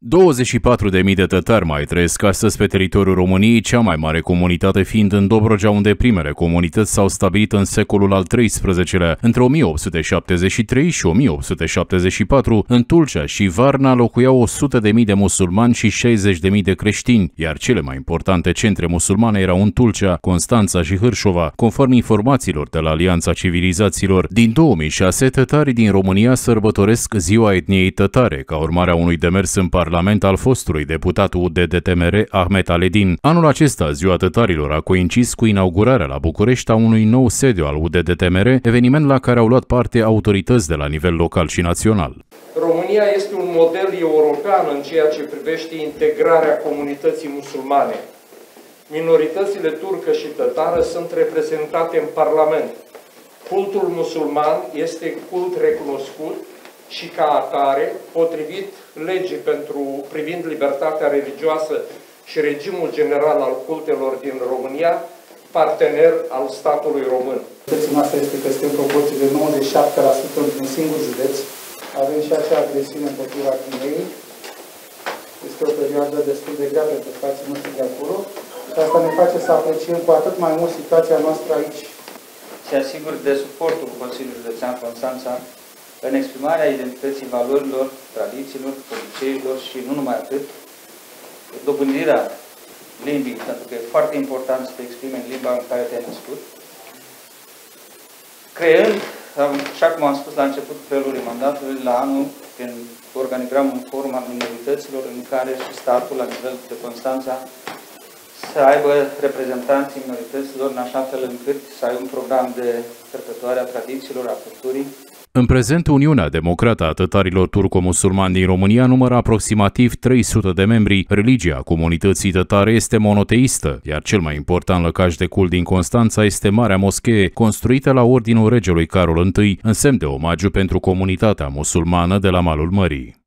24.000 de tătari mai trăiesc astăzi pe teritoriul României, cea mai mare comunitate fiind în Dobrogea, unde primele comunități s-au stabilit în secolul al XIII-lea. Între 1873 și 1874, în Tulcea și Varna locuiau 100.000 de musulmani și 60.000 de creștini, iar cele mai importante centre musulmane erau în Tulcea, Constanța și Hârșova, conform informațiilor de la Alianța Civilizațiilor. Din 2006, tătarii din România sărbătoresc Ziua Etniei Tătare, ca urmare a unui demers în Parlament al fostului deputat UDD-TMR Ahmet Aledin. Anul acesta, Ziua Tătarilor a coincis cu inaugurarea la București a unui nou sediu al UDD-TMR, eveniment la care au luat parte autorități de la nivel local și național. România este un model european în ceea ce privește integrarea comunității musulmane. Minoritățile turcă și tătară sunt reprezentate în Parlament. Cultul musulman este cult recunoscut și ca atare, potrivit legii privind libertatea religioasă și regimul general al cultelor din România, partener al statului român. Situația noastră este că este în proporție de 97% într-un singur județ. Avem și acea agresiune împotriva Crimeei. Este o perioadă destul de grea pentru frații noștri de acolo. Și asta ne face să apreciem cu atât mai mult situația noastră aici. Se asigur de suportul Consiliului Județean Constanța în exprimarea identității valorilor, tradițiilor, obiceiurilor și nu numai atât, dobândirea limbii, pentru că e foarte important să te exprime în limba în care te-ai născut, creând, așa cum am spus la început felului mandatului, la anul, în organigramul un forum al minorităților în care și statul, la nivel de Constanța, să aibă reprezentanții minorităților în așa fel încât să ai un program de perpetuare a tradițiilor, a culturii. În prezent, Uniunea Democrată a Tătarilor Turco-Musulmani din România numără aproximativ 300 de membri. Religia comunității tătare este monoteistă, iar cel mai important lăcaș de cult din Constanța este Marea Moschee, construită la ordinul regelui Carol I, în semn de omagiu pentru comunitatea musulmană de la malul mării.